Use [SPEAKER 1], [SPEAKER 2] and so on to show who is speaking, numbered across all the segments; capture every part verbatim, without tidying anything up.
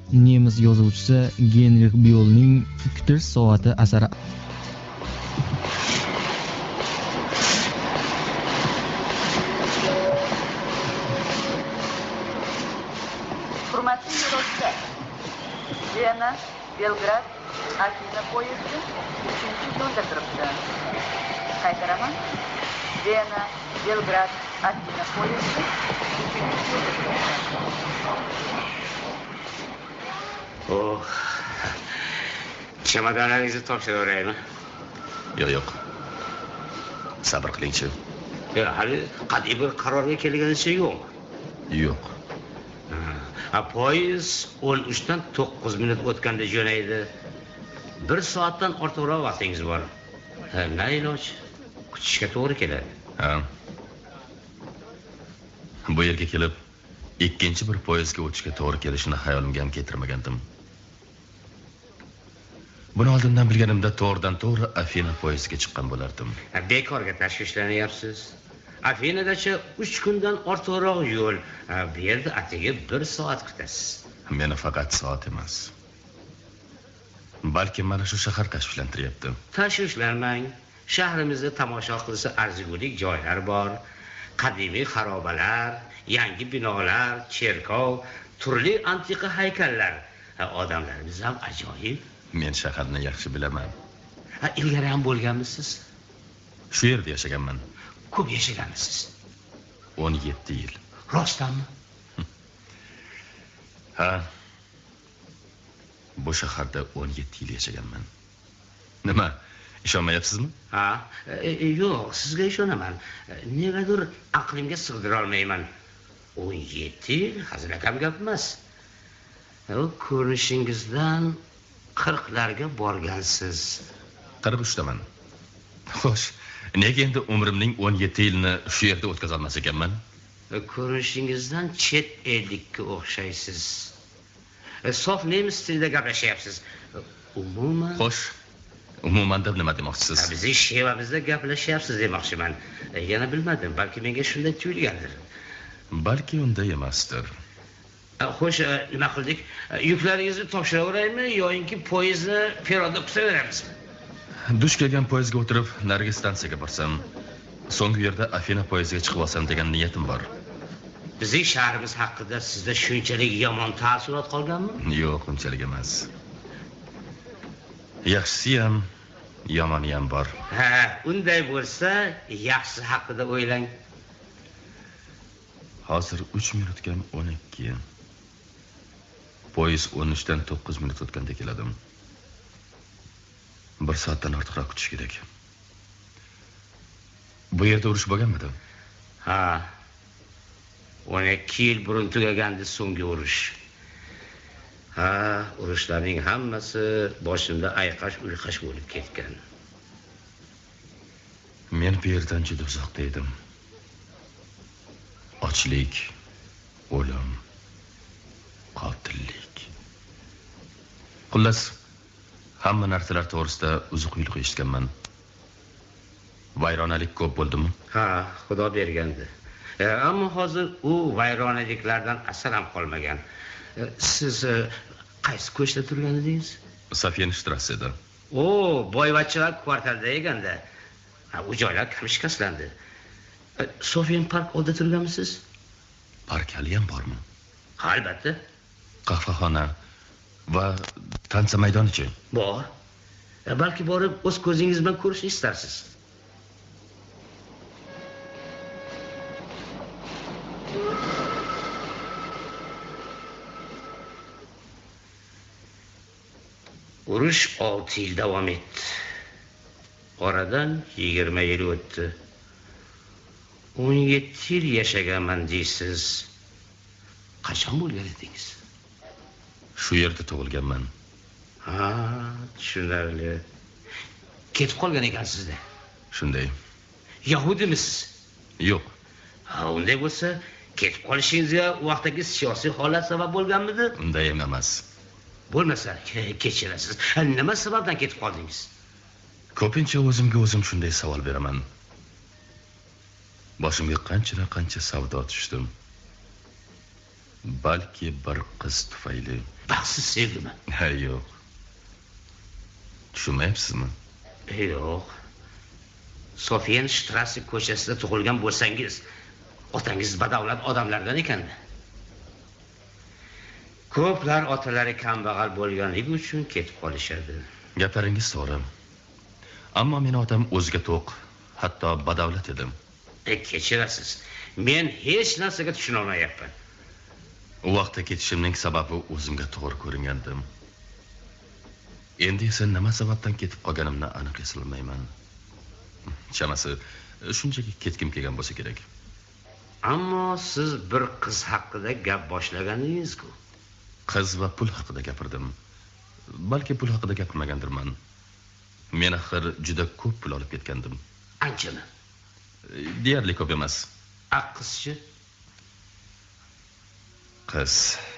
[SPEAKER 1] nemis yozuvchisi Genrix Byollning Kutish soati asari.
[SPEAKER 2] Hurmatli yo'lovchilar, Viyana, Belgrad, Afina poyezdi uchinchi yo'lda turibdi. Qaytaraman. Viyana, Belgrad, Afina poyezdi uchinchi yo'lda turibdi.
[SPEAKER 3] Oh. Chemodanlaringizni topshiraveraymi?
[SPEAKER 4] Yo'q, yo'q. Sabr qiling-chi.
[SPEAKER 3] Yo'q, hali qat'iy bir qarorga kelganicha yo'q.
[SPEAKER 4] Yo'q.
[SPEAKER 3] Ha, poyezd o'n uchdan to'qqiz minut o'tganda jo'naydi. bir soatdan ortiqroq vaqtingiz bor. Ha, na iloj, kutishga to'g'ri keladi.
[SPEAKER 4] Ha. Bu yerga kelib, ikkinchi bir poyezdga o'tishga to'g'ri kelishini xayolimga ham keltirmagandim. Buni oldindan bilganimda to'g'ridan to'g'ri Afina poyezdiga chiqqan bo'lardim.
[SPEAKER 3] Bekorga tashvishlanyapsiz. Afinagacha uch kundan ortiqroq yo'l. Bu yerda atigi bir soat kutasiz.
[SPEAKER 4] Meni faqat soat emas. Balki mana shu shahar tashvishlantiryapti.
[SPEAKER 3] Tashvishlanmang. Shahrimizda tomosha qilsa arzigulik joylar bor. Qadimiy xarobalar, yangi binolar, cherkov, turli antiqa haykallar. Odamlarimiz ham ajoyib.
[SPEAKER 4] Men shaharni yaxshi bilaman.
[SPEAKER 3] Ha, ilgari ham bo'lganmisiz?
[SPEAKER 4] Shu yerda yashaganman.
[SPEAKER 3] Ko'p yashaganmisiz?
[SPEAKER 4] o'n yetti yil.
[SPEAKER 3] Rostdanmi?
[SPEAKER 4] Ha. Bu shaharda o'n yetti yil yashaganman. Nima? Ishonmayapsizmi?
[SPEAKER 3] Ha, e, e, yo'q, sizga ishonaman. Negadir aqlimga sig'dira olmayman. o'n yetti yil hazilakam gap emas. O ko'rinishingizdan qirqlarga borgansiz.
[SPEAKER 4] qirq uchdaman. Xo'sh, nega endi umrimning o'n yetti yilini shu yerda o'tkaza olmas ekanman?
[SPEAKER 3] Ko'rinishingizdan chet ellikka o'xshaysiz. Sof nemis tilida gaplashyapsiz. Umuman,
[SPEAKER 4] Xo'sh, umuman deb nima demoqchisiz?
[SPEAKER 3] bizning shevamizda gaplashyapsiz demoqchiman. Yana bilmadim, balki menga shunday tuyulgandir.
[SPEAKER 4] Balki unday emasdir.
[SPEAKER 3] Xo'sh, nima qildik? Yuklaringizni topshiraveraymi yoki poyezdni peronda kutaveramizmi?
[SPEAKER 4] Dush kelgan poyezdga o'tirib, narigi stansiyaga borsam, so'nggi yerda Afina poyezdiga chiqib olsam degan niyatim bor.
[SPEAKER 3] Bizning shahrimiz haqida sizda shunchalik yomon taassurot qolganmi?
[SPEAKER 4] Yo'q, unchalik emas. Yaxshisi ham, yomoni ham bor.
[SPEAKER 3] Ha, unday bo'lsa, yaxshi haqida o'ylang.
[SPEAKER 4] Hozir uch minutga o'n ikki. Poyezd o'n uchdan to'qqiz minut o'tganda keladim. Bir soatdan ortiqroq kutish kerak. Bu yerda urush bo'lganmidi?
[SPEAKER 3] Ha. o'n ikki yil burun tugagandi so'nggi urush. Ha, urushlarning hammasi boshimda ayqash-uyqash bo'lib ketgan.
[SPEAKER 4] Men bu yerdan juda uzoqda edim. Ochlik, o'lim, qotillik. Xullas, hamma narsalar to'g'risida uzuq-yuluq eshitganman. Vayronalik ko'p bo'ldimi?
[SPEAKER 3] Ha, Xudo bergandi. E, ammo hozir u vayronaliklardan asar ham qolmagan. E, siz e, qaysi ko'chada turgan edingiz?
[SPEAKER 4] Safyenshtrasseda.
[SPEAKER 3] O, boyvachchalar kvartalida eganda. Ha, u joylar kam shikastlandi. E, Sofyan park oldida turganmisiz?
[SPEAKER 4] Park hali ham bormi?
[SPEAKER 3] Ha, albatta.
[SPEAKER 4] Qahvaxona va tansa maydonichi?
[SPEAKER 3] Bor. E, balki borib o'z ko'zingiz bilan ko'rishni istarsiz. Urush olti yil davom etdi. Oradan yigirma yil o'tdi. o'n yetti yil yashaganman deysiz. Qachon bo'lgan edingiz?
[SPEAKER 4] Shu yerda tug'ilganman.
[SPEAKER 3] Ha, tushunarli. Ketib qolgan ekansizda.
[SPEAKER 4] Shunday.
[SPEAKER 3] Yahudimisiz?
[SPEAKER 4] Yo'q.
[SPEAKER 3] Ha, unday bo'lsa, ketib qolishingizga u vaqtdagi siyosiy holat sabab bo'lganmidi?
[SPEAKER 4] Unday ham emas.
[SPEAKER 3] Bo'lmasa, kechirasiz. Nima sababdan ketib qoldingiz?
[SPEAKER 4] Ko'pincha o'zimga o'zim shunday savol beraman. Boshimga qancha qancha savdo tushdim. balki bir qiz tufayli.
[SPEAKER 3] Baxtsiz sevgimi?
[SPEAKER 4] Ha, yo'q. Tushunmayapsizmi?
[SPEAKER 3] Yo'q. Sofiyan Shtrassi ko'chasida tug'ilgan bo'lsangiz, otangiz badavlat odamlardan ekan-da. Ko'plar otalari kambag'al bo'lganligi uchun ketib qolishadi.
[SPEAKER 4] Gaplaringiz to'g'ri. Ammo meni otam o'ziga to'q, hatto badavlat edim.
[SPEAKER 3] E, kechirasiz. Men hech narsaga tushuna olmayapman.
[SPEAKER 4] U vaqtda ketishimning sababi o'zimga to'g'ri ko'ringandim. Endi esa nima sababdan ketib qolganimni aniq eslolmayman. Chamasi, shunchaki ketkim kelgan bo'lsa kerak.
[SPEAKER 3] Ammo siz bir qiz haqida gap boshlaganingiz-ku.
[SPEAKER 4] Qiz va pul haqida gapirdim. Balki pul haqida gapirmagandirman. Men axir juda ko'p pul olib ketgandim.
[SPEAKER 3] Anchami?
[SPEAKER 4] Deyarli ko'p emas.
[SPEAKER 3] A qizchi?
[SPEAKER 4] Qiz.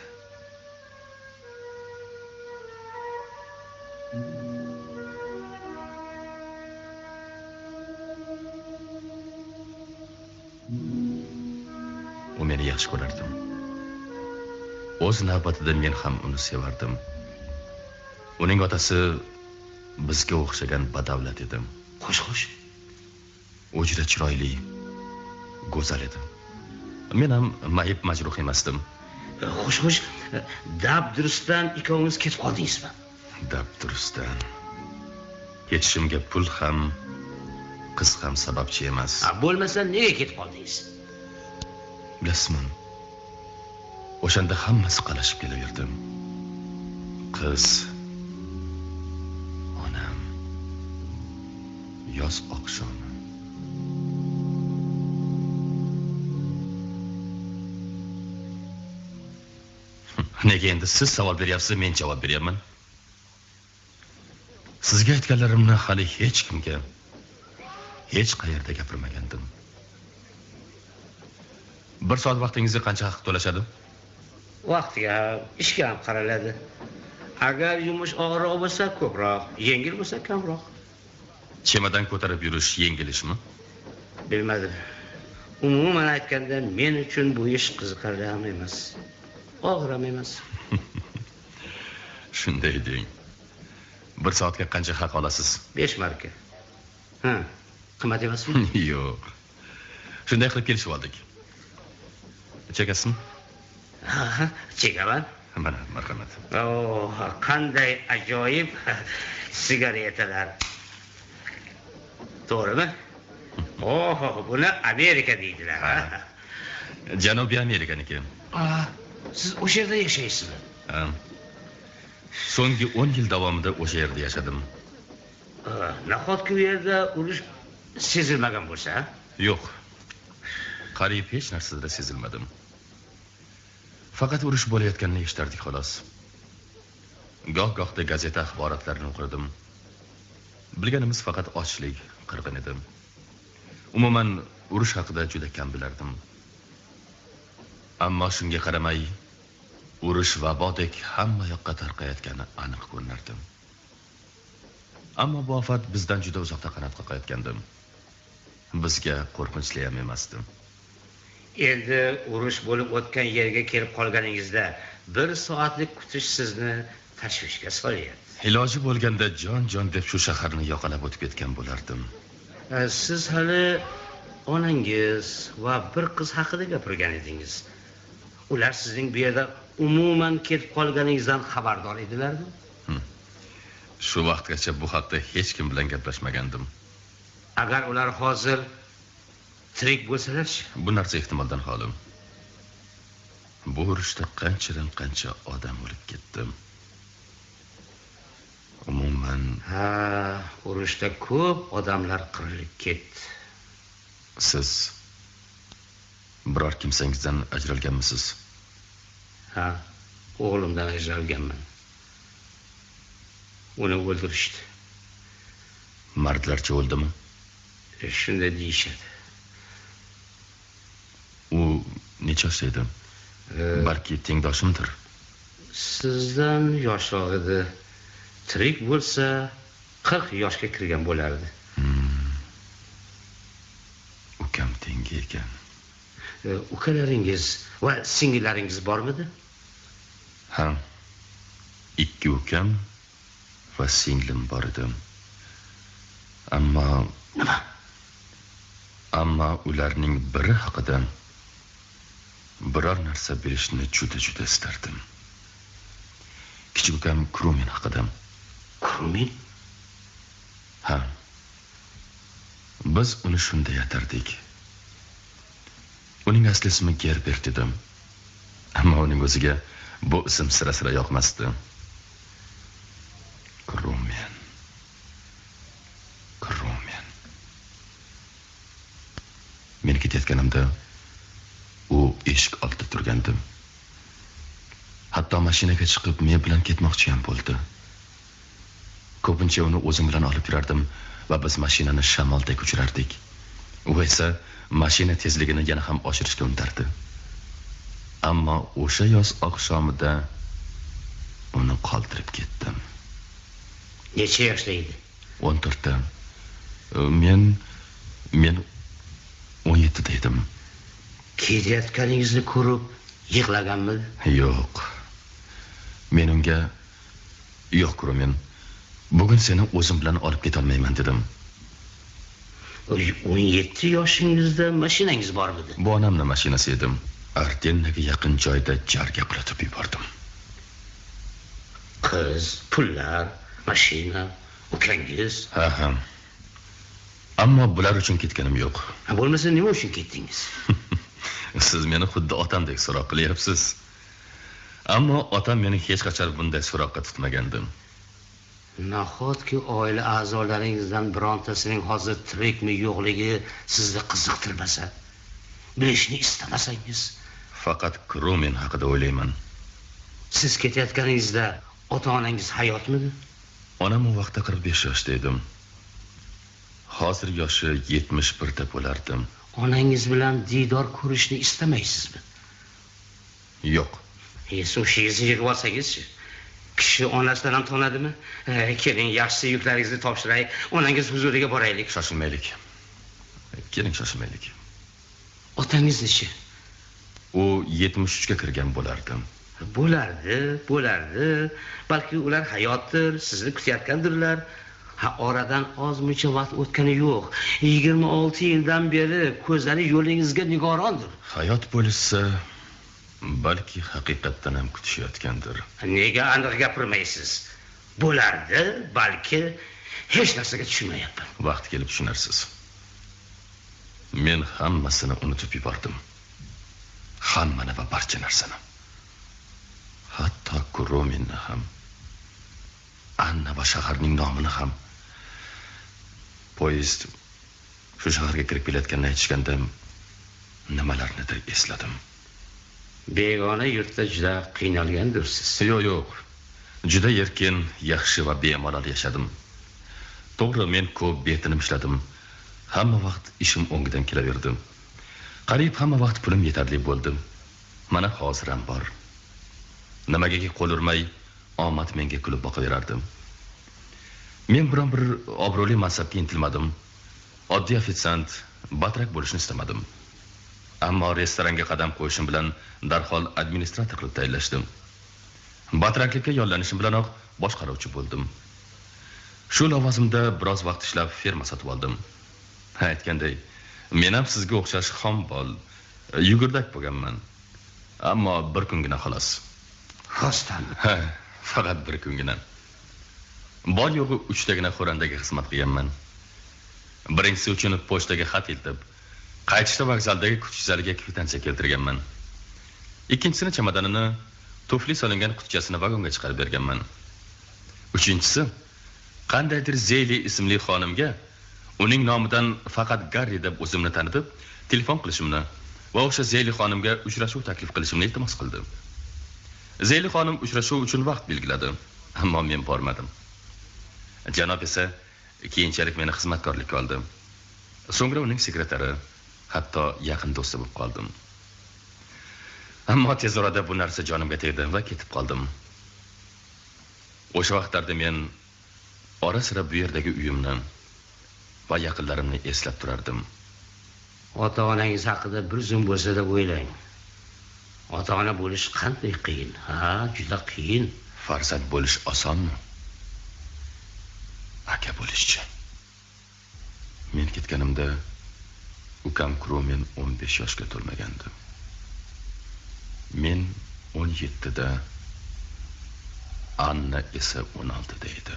[SPEAKER 4] U meni yaxshi ko'rardi. O'z navbatida men ham uni sevardim. Uning otasi bizga o'xshagan badavlat edi.
[SPEAKER 3] Xo'sh-xo'sh.
[SPEAKER 4] U juda chiroyli, go'zal edi. Men ham mayib majruh emasdim.
[SPEAKER 3] Xo'sh-xo'sh, dabdurustdan ikkovingiz ketib qoldingizmi?
[SPEAKER 4] Dabdurustdan. Ketishimga pul ham, qiz ham sababchi emas.
[SPEAKER 3] Ha, bo'lmasa nega ketib qoldingiz?
[SPEAKER 4] Bilasizmi? O'shanda hammasi qalashib kelaverdi. Qiz, onam, yoz oqshomi. Nega endi siz savol beryapsiz, men javob beryapman? Sizga aytganlarimni hali hech kimga, hech qayerda gapirmagandim. Bir soat vaqtingizga qancha haq to'lashadi?
[SPEAKER 3] Vaqtga, ishga ham qaraladi. Agar yumush og'irroq bo'lsa ko'proq, yengil bo'lsa kamroq.
[SPEAKER 4] Chemadan ko'tarib yurish yengil ishmi?
[SPEAKER 3] Bilmadim. Umuman aytganda men uchun bu ish qiziqarli ham emas. Og'ir ham emas.
[SPEAKER 4] Shunday deng. Bir soatga qancha haq olasiz?
[SPEAKER 3] besh marka. Ha, qimmat emasmi?
[SPEAKER 4] Yo'q. Shunday qilib kelishib oldik. Chekasizmi?
[SPEAKER 3] Ha, chekaman.
[SPEAKER 4] Mana, marhamat.
[SPEAKER 3] Oh, qanday ajoyib sigaretalar. To'g'rimi? Oh, buni Amerika deydilar.
[SPEAKER 4] Janubiy Amerikaniki.
[SPEAKER 3] Ah, siz o'sha yerda yashaysizmi?
[SPEAKER 4] Ha. So'nggi o'n yil davomida o'sha yerda yashadim.
[SPEAKER 3] Nahotki u yerda urush sezilmagan bo'lsa?
[SPEAKER 4] Yo'q. Qariyb hech narsada sezilmadim. Faqat urush bo'layotganini eshitardik xolos. Goh-gohda gazeta axborotlarini o'qirdim. Bilganimiz faqat ochlik, qirg'in edi. Umuman urush haqida juda kam bilardim. Ammo shunga qaramay, urush vabodek hamma yoqqa tarqayotgani aniq ko'rinardi. Ammo bu ofat bizdan juda uzoqda qanot qoqayotgandi. Bizga qo'rqinchli ham emasdi.
[SPEAKER 3] Endi urush bo'lib o'tgan yerga kelib qolganingizda bir soatlik kutish sizni tashvishga solyapti.
[SPEAKER 4] Iloji bo'lganda jon-jon deb shu shaharni yoqalab o'tib ketgan bo'lardim.
[SPEAKER 3] Siz hali onangiz va bir qiz haqida gapirgan edingiz. Ular sizning bu yerda umuman ketib qolganingizdan xabardor edilarmi?
[SPEAKER 4] Shu vaqtgacha bu haqda hech kim bilan gaplashmagandim.
[SPEAKER 3] Agar ular hozir tirik bo'lsalar-chi?
[SPEAKER 4] Bu narsa ehtimoldan xoli. Bu urushda qanchadan qancha odam o'lib ketdi. Umuman,
[SPEAKER 3] ha, urushda ko'p odamlar qirilib ketdi.
[SPEAKER 4] Siz biror kimsangizdan ajralganmisiz?
[SPEAKER 3] Ha, o'g'limdan ajralganman. Uni o'ldirishdi.
[SPEAKER 4] Mardlarcha o'ldimi?
[SPEAKER 3] Shunday deyishadi.
[SPEAKER 4] U necha yoshda edi? Balki tengdoshimdir.
[SPEAKER 3] Sizdan yoshroq edi. Tirik bo'lsa qirq yoshga kirgan bo'lardi.
[SPEAKER 4] Ukam tengi ekan.
[SPEAKER 3] ukalaringiz va singillaringiz bormidi?
[SPEAKER 4] Ha. Ikki ukam va singlim bor edi. Ammo
[SPEAKER 3] nima?
[SPEAKER 4] Ammo ularning biri haqida biror narsa bilishni juda-juda istardim. Kichik ukam Krumin haqida.
[SPEAKER 3] Krumin?
[SPEAKER 4] Ha. Biz uni shunday atardik. Uning asli ismi Gerbert edi. Ammo uning o'ziga bu ism sira-sira yoqmasdi. Krumin. Krumin. Men ketayotganimda u eshik oldida turgandi. Hatto mashinaga chiqib men bilan ketmoqchi ham bo'ldi. Ko'pincha uni o'zim bilan olib yurardim va biz mashinani shamolda ko'chirardik. U esa mashina tezligini yana ham oshirishga undardi. Ammo o'sha yoz oqshomida uni qoldirib ketdim.
[SPEAKER 3] Necha yoshda edi?
[SPEAKER 4] o'n to'rtda. Men men o'n yettida edim.
[SPEAKER 3] Ketayotganingizni ko'rib yig'laganmidi?
[SPEAKER 4] Yo'q. Men unga yo'q, Krumin. Bugun seni o'zim bilan olib keta olmayman dedim.
[SPEAKER 3] o'n yetti yoshingizda mashinangiz bormidi?
[SPEAKER 4] Bu onamning mashinasi edi. Ardennaga yaqin joyda jarga qulatib yubordim.
[SPEAKER 3] Qiz, pullar, mashina, ukangiz.
[SPEAKER 4] Ha ha. Ammo bular uchun ketganim yo'q.
[SPEAKER 3] Ha, bo'lmasa nima uchun ketdingiz?
[SPEAKER 4] Siz meni xuddi otamdek so'roq qilyapsiz. Ammo otam meni hech qachon bunday so'roqqa tutmagandi.
[SPEAKER 3] Nahotki oila a'zolaringizdan birontasining hozir tirikmi yo'qligi sizni qiziqtirmasa, bilishni istamasangiz?
[SPEAKER 4] Faqat Krumin haqida o'ylayman.
[SPEAKER 3] Siz ketayotganingizda ota-onangiz hayotmidi?
[SPEAKER 4] Onam u vaqtda qirq besh yoshda edim. Hozir yoshi yetmish birda bo'lardim.
[SPEAKER 3] Onangiz bilan diydor ko'rishni istamaysizmi?
[SPEAKER 4] Yo'q.
[SPEAKER 3] Eso o'shingizni yig'ib olsangizchi. Kishi onasidan ham tonadimi? E, keling, yaxshi yuklaringizni topshiray, onangiz huzuriga boraylik.
[SPEAKER 4] Shoshilmaylik. Keling, shoshilmaylik.
[SPEAKER 3] Otangiz-chi?
[SPEAKER 4] U yetmish uchga kirgan bo'lardi.
[SPEAKER 3] Bo'lardi, bo'lardi. Balki ular hayotdir, sizni kutayotgandirlar. Ha, oradan ozmuncha vaqt o'tgani yo'q. yigirma olti yildan beri ko'zlari yo'lingizga nigorondir.
[SPEAKER 4] Hayot bo'lsa, balki haqiqatdan ham kutishayotgandir.
[SPEAKER 3] Nega aniq gapirmaysiz? Bo'lardi, balki hech narsaga tushunmayapman.
[SPEAKER 4] Vaqt kelib tushunarsiz. Men hammasini unutib yubordim. Hammani va barcha narsani. Hatto Kruminni ham, Anna va shaharning nomini ham. Poyezd shu shaharga kirib kelayotganini aytishganda nimalarnidir esladim.
[SPEAKER 3] Begona yurtda juda qiynalgandirsiz.
[SPEAKER 4] Yo'q, yo'q. Juda erkin, yaxshi va bemalol yashadim. To'g'ri, men ko'p betinim ishladim. Hamma vaqt ishim o'ngidan kelaverdi. Qariyb hamma vaqt pulim yetarli bo'ldi. Mana hozir ham bor. Nimagaki qo'l urmay, omad menga kulib boqaverardi. Men biron bir obro'li mansabga intilmadim. Oddiy ofitsiant, batrak bo'lishni istamadim. Ammo restoranga qadam qo'yishim bilan darhol administrator qilib tayinlashdim. Batraklikka yollanishim bilanoq boshqaruvchi bo'ldim. Shu lavozimda biroz vaqt ishlab ferma sotib oldim. Aytganday, men ham sizga o'xshash xombol, yugurdak bo'lganman. Ammo bir kungina xolos.
[SPEAKER 3] Rostdan.
[SPEAKER 4] Ha, faqat bir kungina. Bor yo'g'i uchtagina xo'randaga xizmat qilganman. Birinchisi uchun pochtaga xat eltib, qaytishda vokzaldagi kutish zaliga kvitansiya keltirganman. Ikkinchisini chamadonini, tufli solingan qutichasini vagonga chiqarib berganman. Uchinchisi, qandaydir Zeyli ismli xonimga uning nomidan faqat Garri deb o'zimni tanitib, telefon qilishimni va o'sha Zeyli xonimga uchrashuv taklif qilishimni iltimos qildi. Zeyli xonim uchrashuv uchun vaqt belgiladi, ammo men bormadim. Janob esa keyinchalik meni xizmatkorlikka oldi. So'ngra uning sekretari, hatto yaqin do'sti bo'lib qoldim. Ammo tez orada bu narsa jonimga tegdi va ketib qoldim. O'sha vaqtlarda men ora-sira bu yerdagi uyimni va yaqinlarimni eslab turardim.
[SPEAKER 3] ota-onangiz haqida bir zum bo'lsa deb o'ylang. Ota-ona bo'lish qanday qiyin? Ha, juda qiyin.
[SPEAKER 4] Farzand bo'lish osonmi? Aka bo'lishchi. Men ketganimda ukam Kromen o'n besh yoshga to'lmagandi. Men o'n yettida, Anna esa o'n oltida edi.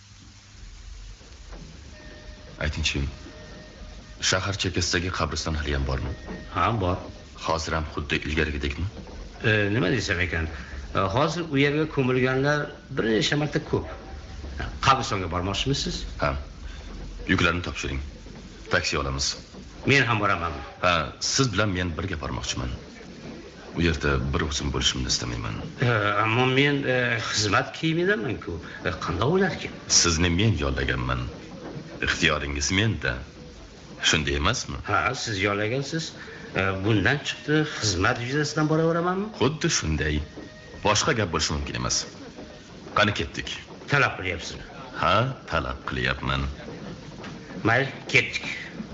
[SPEAKER 4] Aytingchi, shahar chekkasidagi qabriston hali ham bormi?
[SPEAKER 3] Ha, bor.
[SPEAKER 4] Hozir ham xuddi ilgarigidekmi?
[SPEAKER 3] E, nima desam ekan? E, hozir u yerga ko'milganlar bir necha marta ko'p. Qabristonga bormoqchimisiz?
[SPEAKER 4] Ha. Yuklarni topshiring. Taksi olamiz.
[SPEAKER 3] Men ham boraman.
[SPEAKER 4] Ha, siz bilan men birga bormoqchiman. U yerda bir o'zim bo'lishimni istamayman.
[SPEAKER 3] E, ammo men e, xizmat kiyimidaman-ku. E, qanday bo'larkin?
[SPEAKER 4] Sizni men yollaganman. Ixtiyoringiz menda. Shunday emasmi?
[SPEAKER 3] Ha, siz yollagansiz. E, bundan chiqdi xizmat yuzasidan boraveramanmi?
[SPEAKER 4] Xuddi shunday. Boshqa gap bo'lishi mumkin emas. Qani ketdik.
[SPEAKER 3] Talab qilyapsiz.
[SPEAKER 4] Ha, talab qilyapman.
[SPEAKER 3] Mayli, ketdik.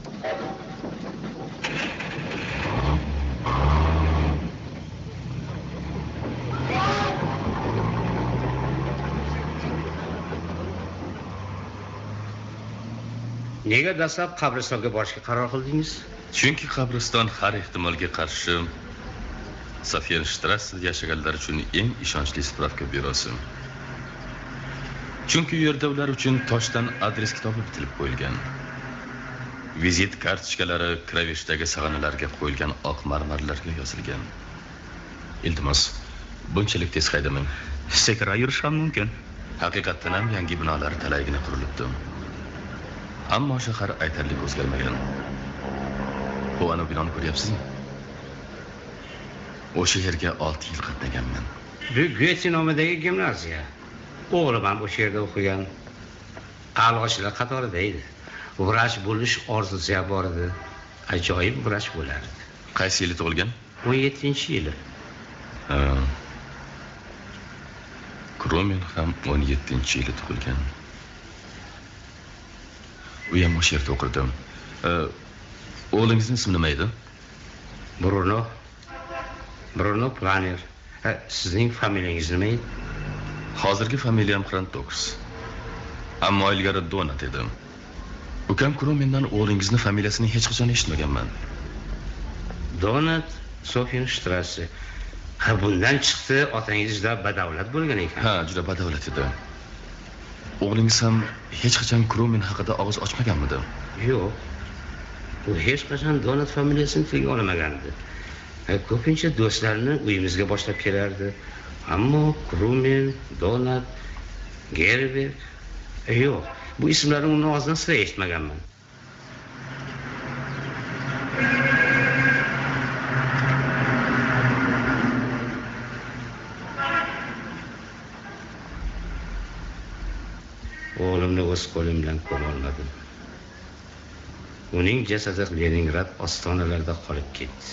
[SPEAKER 3] Nega dastlab qabristonga borishga qaror qildingiz?
[SPEAKER 4] Chunki qabriston har ehtimolga qarshi Safiyershtrassda yashaganlar uchun eng ishonchli spravka byurosi. Chunki u yerda ular uchun toshdan adres kitobi bitilib qo'yilgan. Vizit kartochkalari kravishdagi sag'analarga qo'yilgan oq marmarlarga yozilgan. Iltimos, bunchalik tez haydamang.
[SPEAKER 5] Sekin yurish ham mumkin.
[SPEAKER 4] Haqiqatdan ham yangi binolar talaygina qurilibdi. Ammo shahar aytarli o'zgarmagan. Bu ana binoni ko'ryapsizmi? O'sha yerga olti yil qatnaganman.
[SPEAKER 3] Bu Goethe nomidagi gimnaziya. O'g'lim ham o'sha yerda o'qigan. A'lochilar qatorida edi. Vrach bo'lish orzusi ham bor edi. Ajoyib vrach bo'lardi.
[SPEAKER 4] Qaysi yili tug'ilgan?
[SPEAKER 3] o'n yettinchi yili.
[SPEAKER 4] Ha. Kromen ham o'n yettinchi yili tug'ilgan. U ham o'sha yerda o'qirdi. O'g'lingizning ismi nima edi?
[SPEAKER 3] Bruno. Bruno Planer. Ha, sizning familiyangiz nima edi?
[SPEAKER 4] Hozirgi familiyam Xrantoks. Ammo ilgari Donat edi. Ukam Kromendan o'g'lingizni familiyasini hech qachon eshitmaganman.
[SPEAKER 3] Donat Sofiyerstrasse. Ha, bundan chiqdi otangiz juda badavlat bo'lgan ekan.
[SPEAKER 4] Ha, juda badavlat edi. O'g'lingiz ham hech qachon Kromen haqida og'iz ochmaganmidi?
[SPEAKER 3] Yo'q. U hech qachon Donat familiyasini tilga olmagandi. Ko'pincha do'stlarini uyimizga boshlab kelardi. Ammo Kromen, Donat, Gerberg, yo'q. Bu ismlarni uning og'zidan sira eshitmaganman. O'g'limni o'z qo'lim bilan ko'ra olmadim. Uning jasadi Leningrad ostonalarida qolib ketdi.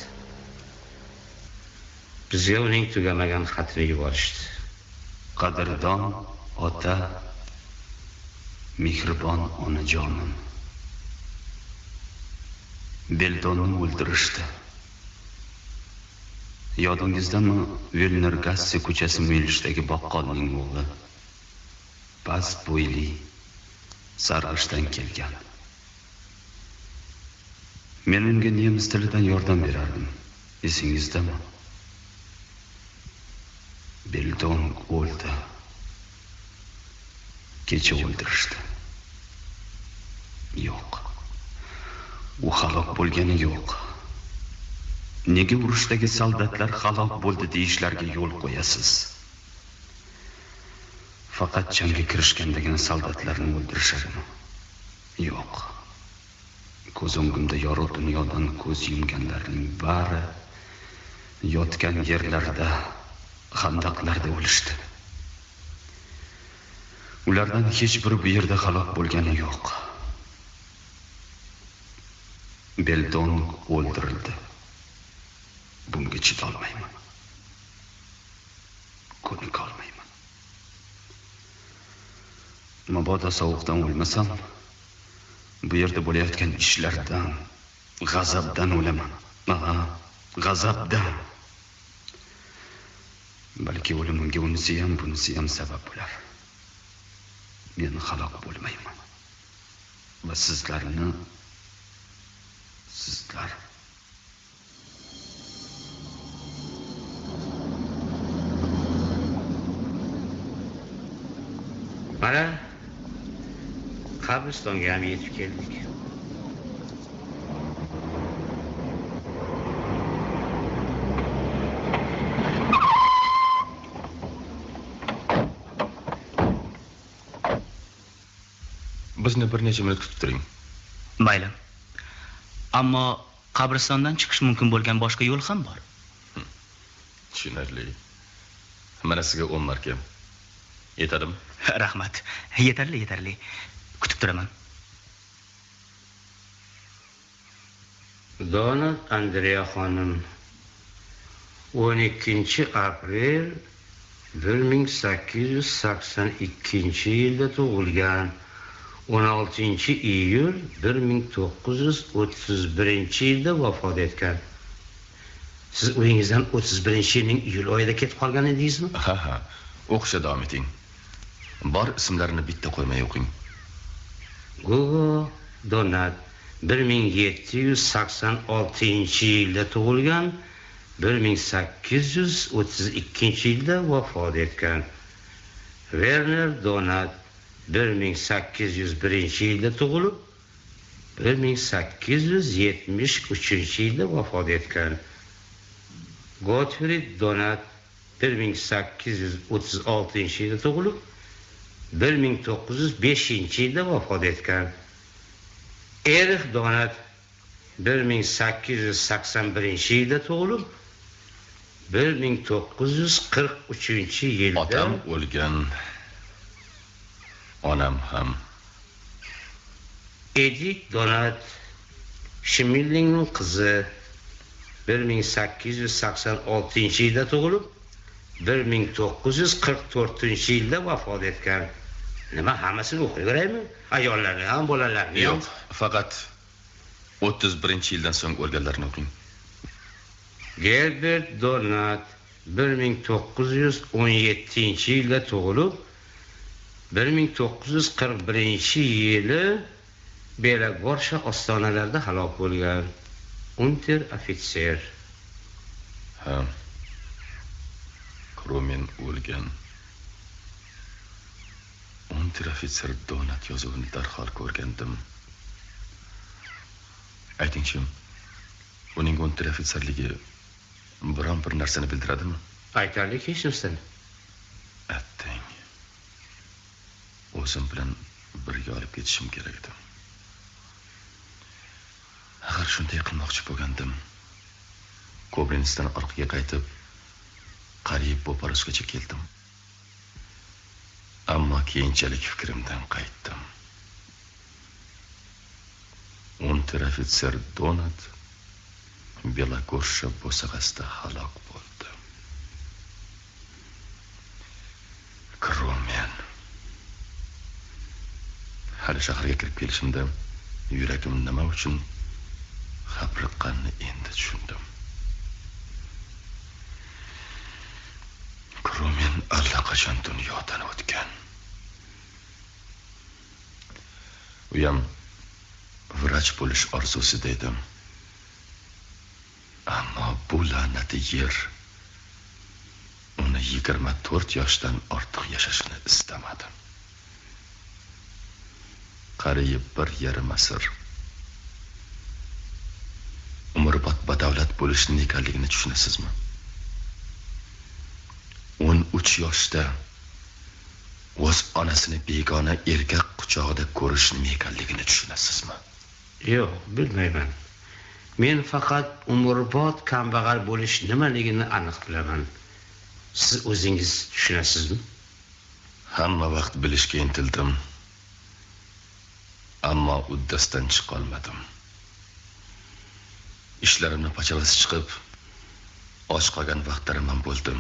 [SPEAKER 3] Bizga uning tugamagan xatini yuborishdi.
[SPEAKER 5] Qadrdon ota, mehribon onajonim. Beldonni o'ldirishdi. Yodingizdanmi, Vilnergasse ko'chasi Milshdagi baqqolning o'g'li? Past bo'yli, sarg'ishdan kelgan. Men unga nemis tilidan yordam berardim. Esingizdami? Beldon o'ldi. Kecha o'ldirishdi. Yo'q. U halok bo'lgani yo'q. Nega urushdagi soldatlar halok bo'ldi deyishlarga yo'l qo'yasiz? Faqat jangga kirishgandagina soldatlarni o'ldirishadimi? Yo'q. Ko'z o'ngimda yorug' dunyodan ko'z yumganlarning bari yotgan yerlarda, xandaqlarda o'lishdi. Ulardan hech biri bu yerda halok bo'lgani yo'q. Beldon o'ldirildi. Bunga chidolmayman. Ko'nika olmayman. Mabodo sovuqdan o'lmasam, bu yerda bo'layotgan ishlardan, G'azabdan o'laman. Ha, g'azabdan. Balki o'limimga unisi ham, bunisi ham sabab bo'lar. Men halok bo'lmayman. Va sizlarni sizlar
[SPEAKER 3] mana qabristonga ham yetib keldik.
[SPEAKER 4] Bizni bir necha minut kutib turing.
[SPEAKER 6] Mayli. Ammo qabristondan chiqish mumkin bo'lgan boshqa yo'l ham bor.
[SPEAKER 4] Tushunarli. Mana sizga o'n marka. Yetadimi?
[SPEAKER 6] Rahmat. Yetarli, yetarli. Kutib turaman.
[SPEAKER 3] Donat Andreya xonim o'n ikkinchi aprel bir ming sakkiz yuz sakson ikkinchi yilda tug'ilgan. o'n oltinchi iyul bir ming to'qqiz yuz o'ttiz birinchi yilda vafot etgan. Siz uyingizdan o'ttiz birinchi yilning iyul oyida ketib qolgan edingizmi?
[SPEAKER 4] Ha ha. O'qishda davom eting. Bor ismlarini bitta qo'ymay o'qing.
[SPEAKER 3] Gogo Donat bir ming yetti yuz sakson oltinchi yilda tug'ilgan, bir ming sakkiz yuz o'ttiz ikkinchi yilda vafot etgan. Werner Donat bir ming sakkiz yuz birinchi yilda tug'ilib, bir ming sakkiz yuz yetmish uchinchi yilda vafot etgan. Gottfried Donat bir ming sakkiz yuz o'ttiz oltinchi yilda tug'ilib, bir ming to'qqiz yuz beshinchi yilda vafot etgan. Erich Donat bir ming sakkiz yuz sakson birinchi yilda tug'ilib, bir ming to'qqiz yuz qirq uchinchi yilda
[SPEAKER 4] Otam o'lgan. Onam ham.
[SPEAKER 3] Edith Donat Shimillingning qizi bir ming sakkiz yuz sakson oltinchi yilda tug'ilib, bir ming to'qqiz yuz qirq to'rtinchi yilda vafot etgan. Nima hammasini o'qiyveraymi? Ayollarni ham, bolalarni ham.
[SPEAKER 4] Yo'q, faqat o'ttiz birinchi yildan so'ng o'lganlarni o'qing.
[SPEAKER 3] Gerbert Donat bir ming to'qqiz yuz o'n yettinchi yilda tug'ilib, bir ming to'qqiz yuz qirq birinchi yili Belagorsha ostonalarida halok bo'lgan. Unter ofitser.
[SPEAKER 4] Ha. Kromen o'lgan. Unter ofitser Donat yozuvini darhol ko'rgandim. Aytingchi, uning unter ofitserligi biron bir narsani bildiradimi?
[SPEAKER 3] Aytarlik hech narsani.
[SPEAKER 4] Atting. O'zim bilan birga olib ketishim kerak edi. Agar shunday qilmoqchi bo'lgandim, Koblentsdan orqaga qaytib, qariyb Boparusgacha keldim. Ammo keyinchalik fikrimdan qaytdim. Unter ofitser Donat Belagorsha bo'sag'asida halok bo'ldi. Kromen. Hali shaharga kirib kelishimda yuragim nima uchun hapriqqanini endi tushundim. Kromen allaqachon dunyodan o'tgan. U ham vrach bo'lish orzusida edim. Ammo bu la'nati yer uni yigirma to'rt yoshdan ortiq yashashini istamadi. Qariyb bir yarim asr umrbod badavlat bo'lishning ekanligini tushunasizmi? o'n uch yoshda o'z onasini begona erkak quchog'ida ko'rishning ekanligini tushunasizmi?
[SPEAKER 3] Yo'q, bilmayman. Men faqat umrbod kambag'al bo'lish nimaligini aniq bilaman. Siz o'zingiz tushunasizmi?
[SPEAKER 4] Hamma vaqt bilishga intildim. Ammo uddasidan chiqa olmadim. Ishlarimni pachavasi chiqib, och qolgan vaqtlarim ham bo'ldi.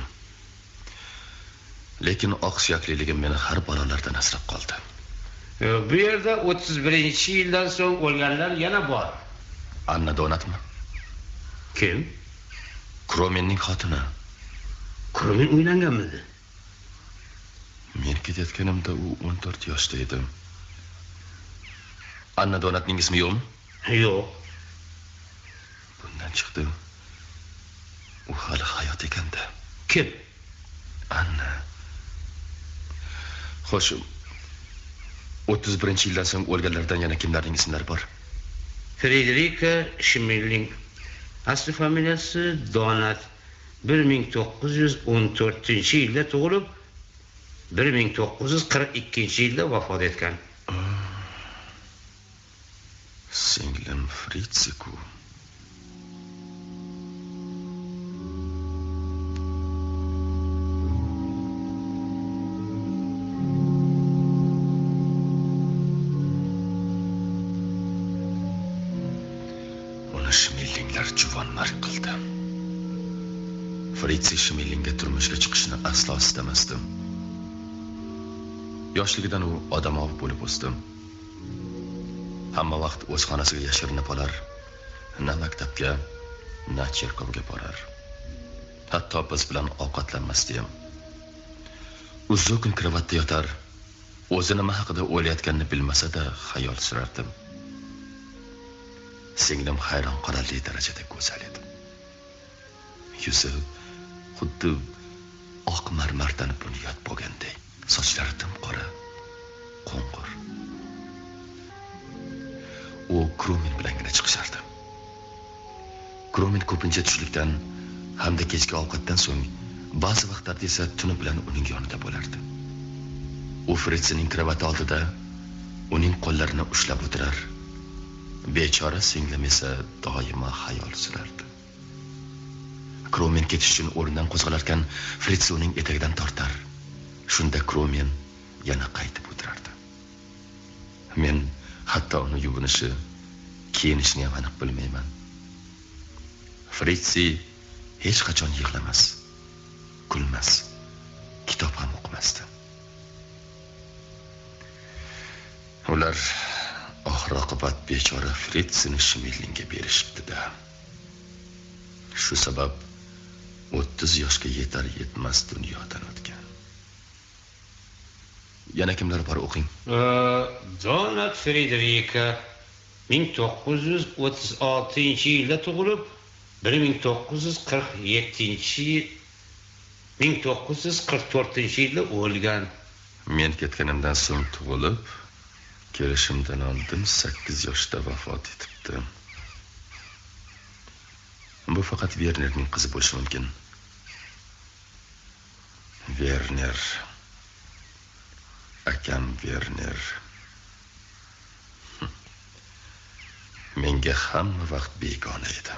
[SPEAKER 4] Lekin oq suyakliligim meni har balolardan asrab qoldi.
[SPEAKER 3] Bu yerda o'ttiz birinchi yildan so'ng o'lganlar yana bor.
[SPEAKER 4] Anna Donatmi?
[SPEAKER 3] Kim?
[SPEAKER 4] Kromenning xotini.
[SPEAKER 3] Kromen uylanganmidi?
[SPEAKER 4] Men ketayotganimda u o'n to'rt yoshda edi. Anna Donatning ismi yo'qmi?
[SPEAKER 3] Yo'q.
[SPEAKER 4] Bundan chiqdi. U hali hayot ekanda.
[SPEAKER 3] Kim?
[SPEAKER 4] Anna. Xo'sh, o'ttiz birinchi yildan so'ng o'lganlardan yana kimlarning ismlari bor?
[SPEAKER 3] Frederika Schmilling. Asli familiyasi Donat. bir ming to'qqiz yuz o'n to'rtinchi yilda tug'ilib, bir ming to'qqiz yuz qirq ikkinchi yilda vafot etgan.
[SPEAKER 4] Singlim Fritziku. Uni Schmillinglar juvonmarg qildi. Fritzi Schmillingga turmushga chiqishni aslo istamasdim. Yoshligidan u odamov bo'lib o'sdi. Hamma vaqt o'z xonasiga yashirinib olar, na maktabga, na cherkovga borar. Hatto biz bilan ovqatlanmasdi ham. Uzoq kun krevatda yotar, o'zi nima haqida o'ylayotganini bilmasa-da xayol surardi. Singlim hayron qolarli darajada go'zal edi. Yuzi xuddi oq marmardan bunyod bo'lganday, sochlari tim qora, qo'ng'ir. U Kromen bilangina chiqishardi. Kromen ko'pincha tushlikdan hamda kechki ovqatdan so'ng, ba'zi vaqtlarda esa tuni bilan uning yonida bo'lardi. U Fritsining kravati oldida uning qo'llarini ushlab o'tirar. Bechora singlim esa doimo xayol surardi. Kromen ketish uchun o'rnidan qo'zg'alarkan, Fritz uning etagidan tortar. Shunda Kromen yana qaytib o'tirardi. Men hatto uni yuvinishi, kiyinishini ham aniq bilmayman. Fritzi hech qachon yig'lamas, kulmas, kitob ham o'qimasdi. Ular oxir-oqibat bechora Fritzini Schmillingga berishibdi-da. Shu sabab o'ttiz yoshga yetar yetmas dunyodan o'tgan. Yana kimlar bor o'qing?
[SPEAKER 3] Donat Frederika ming to'qqiz yuz o'ttiz oltinchi yilda tug'ilib, bir ming to'qqiz yuz qirq yettinchi ming to'qqiz yuz qirq to'rtinchi yilda o'lgan.
[SPEAKER 4] Men ketganimdan so'ng tug'ilib, kelishimdan oldin sakkiz yoshda vafot etibdi. Bu faqat Wernerning qizi bo'lishi mumkin. Werner. Akam Werner. Menga hamma vaqt begona edi.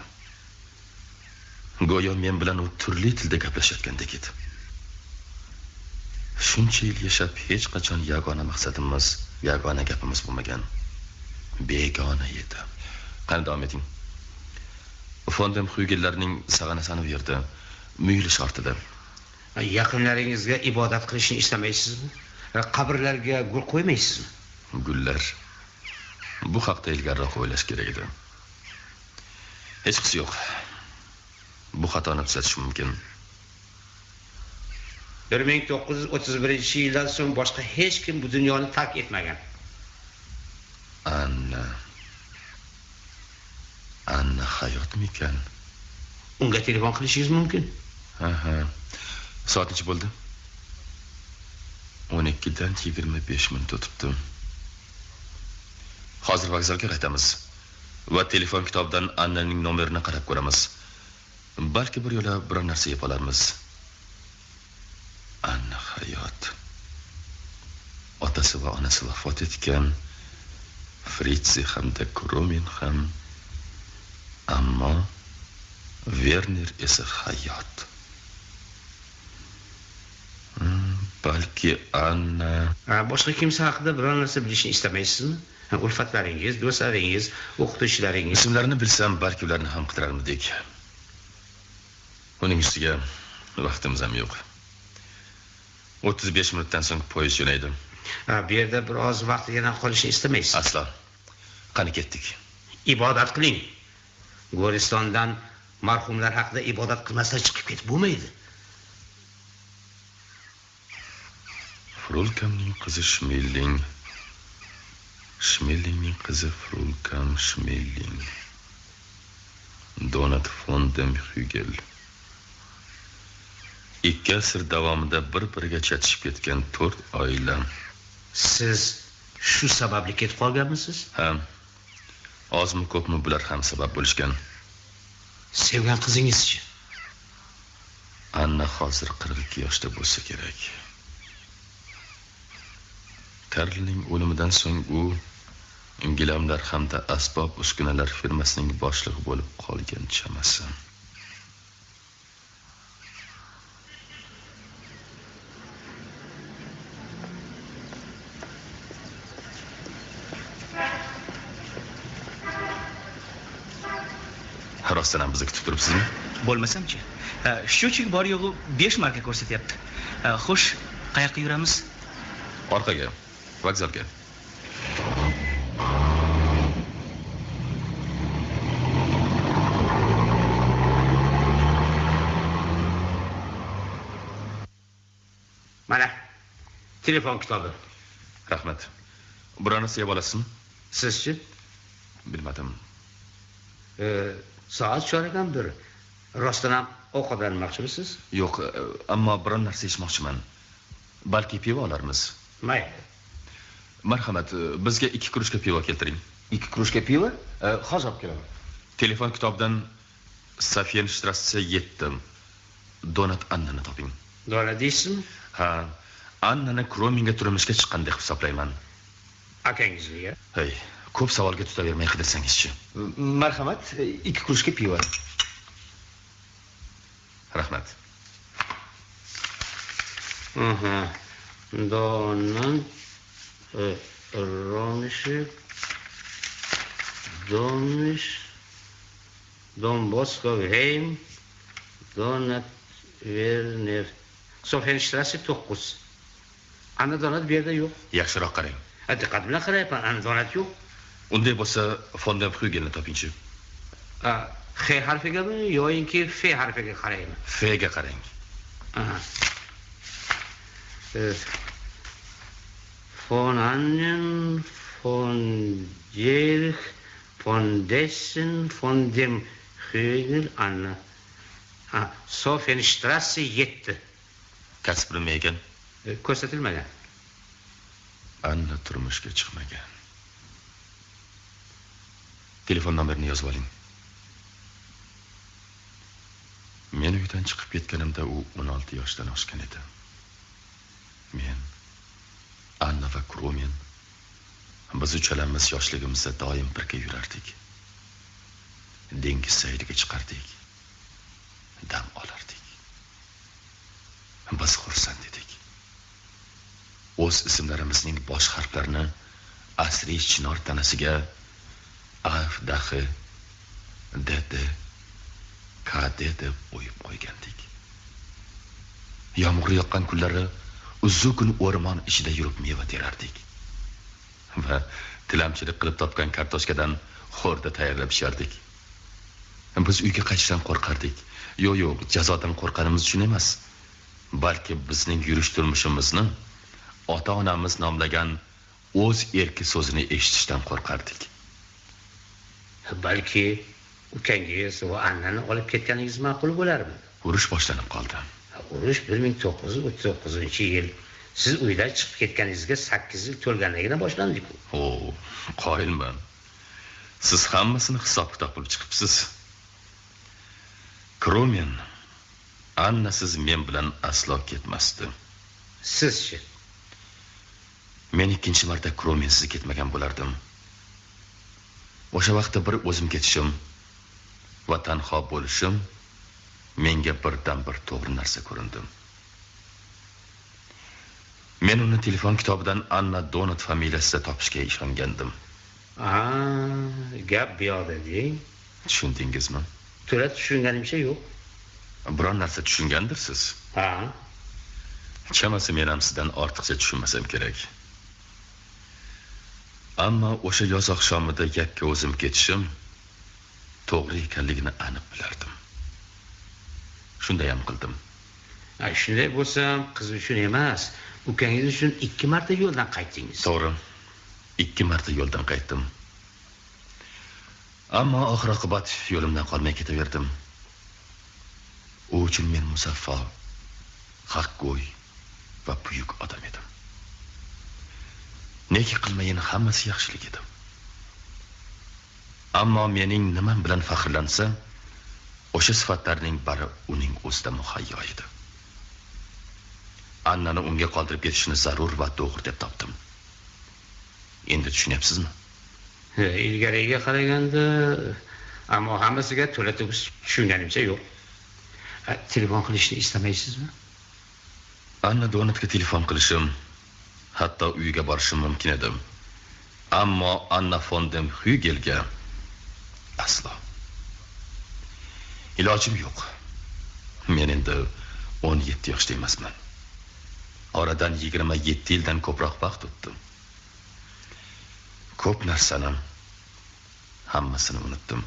[SPEAKER 4] Go'yo men bilan u turli tilda gaplashayotgandek edi. Shuncha yil yashab hech qachon yagona maqsadimiz, yagona gapimiz bo'lmagan. Begona edi. Qani davom eting. Fondem Hugellarning sag'anasini u yerda, muyilish ortida.
[SPEAKER 3] Yaqinlaringizga ibodat qilishni istamaysizmi? Qabrlarga gul qo'ymaysizmi?
[SPEAKER 4] Gullar. Bu haqda ilgariroq o'ylash kerak edi. Hech qisi yo'q. Bu xatoni tuzatish mumkin.
[SPEAKER 3] bir ming to'qqiz yuz o'ttiz birinchi yildan so'ng boshqa hech kim bu dunyoni tark etmagan.
[SPEAKER 4] Anna. Anna hayotmikan?
[SPEAKER 3] Unga telefon qilishingiz mumkin.
[SPEAKER 4] Aha. Soat necha bo'ldi? o'n ikkidan yigirma besh minut o'tibdi. Hozir vokzalga qaytamiz va telefon kitobidan Annaning nomerini qarab ko'ramiz. Balki bir yo'la biror narsa yeb olarmiz. Anna hayot. Otasi va onasi vafot etgan. Fritzi hamda Kromen ham. Ammo Werner esa hayot. Balki Anna...
[SPEAKER 3] Boshqa kimsa haqida biror narsa bilishni istamaysizmi? Ulfatlaringiz, do'stlaringiz, o'qituvchilaringiz.
[SPEAKER 4] Ismlarini bilsam, balki ularni ham qidirarmidik. Uning ustiga vaqtimiz ham yo'q. o'ttiz besh minutdan so'ng poyezd jo'naydi.
[SPEAKER 3] Bu yerda biroz vaqt yana qolishni istamaysiz?
[SPEAKER 4] Aslo. Qani ketdik.
[SPEAKER 3] Ibodat qiling. Go'ristondan marhumlar haqida ibodat qilmasa chiqib ketib bo'lmaydi.
[SPEAKER 4] Frulkamning qizi Shmilling. Shmillingning qizi Frulkam Shmilling. Donat von dem Hügel. Ikki asr davomida bir-biriga chatishib ketgan to'rt oila.
[SPEAKER 3] Siz shu sababli ketib qolganmisiz?
[SPEAKER 4] Ha. Ozmi ko'pmi bular ham sabab bo'lishgan.
[SPEAKER 3] Sevgan qizingiz-chi?
[SPEAKER 4] Anna hozir qirq ikki yoshda bo'lsa kerak. Karlning o'limidan so'ng u gilamlar hamda asbob uskunalar firmasining boshlig'i bo'lib qolgan chamasi. Rostdan ham bizni kutib turibsizmi?
[SPEAKER 6] Bo'lmasam-chi? Shu-chi bor yo'g'i besh marka ko'rsatyapti. Xo'sh, qayoqqa yuramiz?
[SPEAKER 4] Orqaga, vokzalga.
[SPEAKER 3] Mana telefon kitobi.
[SPEAKER 4] Rahmat. Bironasi yeb olasizmi?
[SPEAKER 3] Sizchi?
[SPEAKER 4] Bilmadim.
[SPEAKER 3] E, soat chorakam bir. Rostdan ham ovqatlanmoqchimisiz?
[SPEAKER 4] Yo'q, ammo biron narsa ichmoqchiman. Balki pivo olarmiz.
[SPEAKER 3] Mayli.
[SPEAKER 4] Marhamat, bizga ikki krushka pivo keltiring.
[SPEAKER 3] ikki krushka pivo? Hozir olib kelaman.
[SPEAKER 4] Telefon kitobidan Safyenstrasse yetti. Donat Annani toping.
[SPEAKER 3] Donat deysizmi?
[SPEAKER 4] Ha, Annani Krominga turmushga chiqqandek hisoblayman.
[SPEAKER 3] Akangizga?
[SPEAKER 4] Hey, ko'p savolga tutavermay qidirsangizchi.
[SPEAKER 3] Marhamat, ikki krushka pivo.
[SPEAKER 4] Rahmat.
[SPEAKER 3] Aha. Donan e, Romishi Domish Don Bosco Heim Donat Werner Sofenstrasse to'qqiz. Ana donat bu yerda yo'q.
[SPEAKER 4] Yaxshiroq qarang.
[SPEAKER 3] Ha, diqqat bilan qarayapman, ana donat yo'q.
[SPEAKER 4] Unday bo'lsa, von der Hügelni topingchi.
[SPEAKER 3] Ha, X harfigami yo'inki F harfiga qaraymi?
[SPEAKER 4] F ga qarang.
[SPEAKER 3] Aha. E, Von Annen, von Jerich, von Dessen, von dem Hügel, Anna. Ha, Sofenstrasse yetti.
[SPEAKER 4] Kasb nima ekan?
[SPEAKER 3] E, ko'rsatilmagan.
[SPEAKER 4] Anna turmushga chiqmagan. Telefon nomerini yozib oling. Men uydan chiqib ketganimda u o'n olti yoshdan oshgan edi. Men, Anna va Kromen biz uchalamiz yoshligimizda doim birga yurardik. Dengiz sayriga chiqardik. Dam olardik. Biz xursand edik. O'z ismlarimizning bosh harflarini asriy chinor tanasiga Af, Dahi, Dede, Kade deb o'yib qo'ygandik. Yomg'ir yoqqan kunlari uzun o'rmon ichida yurib meva terardik. Va tilamchilik qilib topgan kartoshkadan xo'rda tayyorlab ishardik. Biz uyga qaytishdan qo'rqardik. Yo'q, yo'q, jazodan qo'rqanimiz uchun emas, balki bizning yurish turmushimizni ota-onamiz nomlagan o'z erki so'zini eshitishdan qo'rqardik.
[SPEAKER 3] Balki ukangiz va Annani olib ketganingiz ma'qul bo'larmi?
[SPEAKER 4] Urush boshlanib qoldi.
[SPEAKER 3] Urush bir ming to'qqiz yuz o'ttiz to'qqizinchi yil. Siz uydan chiqib ketganingizga sakkiz yil to'lganligidan boshlandi-ku.
[SPEAKER 4] O, qoyilman. Siz hammasini hisob-kitob qilib chiqibsiz. Kromen, Annasiz men bilan aslo ketmasdi.
[SPEAKER 3] Sizchi?
[SPEAKER 4] Men ikkinchi marta Kromensiz ketmagan bo'lardim. O'sha vaqtda bir o'zim ketishim va tanho bo'lishim menga birdan bir to'g'ri narsa ko'rindi. Men uni telefon kitobidan Anna Donat familiyasida topishga ishongandim.
[SPEAKER 3] Aa, gap bu yoqda deng.
[SPEAKER 4] Tushundingizmi?
[SPEAKER 3] To'la tushunganimcha yo'q.
[SPEAKER 4] Biron narsa tushungandirsiz?
[SPEAKER 3] Ha.
[SPEAKER 4] Chamasi men ham sizdan ortiqcha tushunmasam kerak. Ammo o'sha yoz oqshomida yakka o'zim ketishim to'g'ri ekanligini aniq bilardim. Shunday ham qildim.
[SPEAKER 3] Ay, shunday bo'lsam, qiz uchun emas, ukangiz uchun ikki marta yo'ldan qaytdingiz.
[SPEAKER 4] To'g'ri. Ikki marta yo'ldan qaytdim. Ammo oxir-oqibat yo'limdan qolmay ketaverdim. U uchun men musaffo, haqgo'y va buyuk odam edim. Neki qilmayin hammasi yaxshilik edi. Ammo mening nimam bilan faxrlansa, o'sha sifatlarning bari uning o'zida muhayyo edi. Annani unga qoldirib ketishni zarur va to'g'ri deb topdim. Endi tushunyapsizmi?
[SPEAKER 3] Ilgariga qaraganda, ammo hammasiga to'la to'g'ri tushunganimcha yo'q. Telefon qilishni istamaysizmi?
[SPEAKER 4] Anna Donatga telefon qilishim, hatto uyiga borishim mumkin edi. Ammo Anna von dem Hügelga aslo. Ilojim yo'q. Men endi o'n yetti yoshda emasman. Oradan yigirma yetti yildan ko'proq vaqt o'tdi. Ko'p narsani, hammasini unutdim.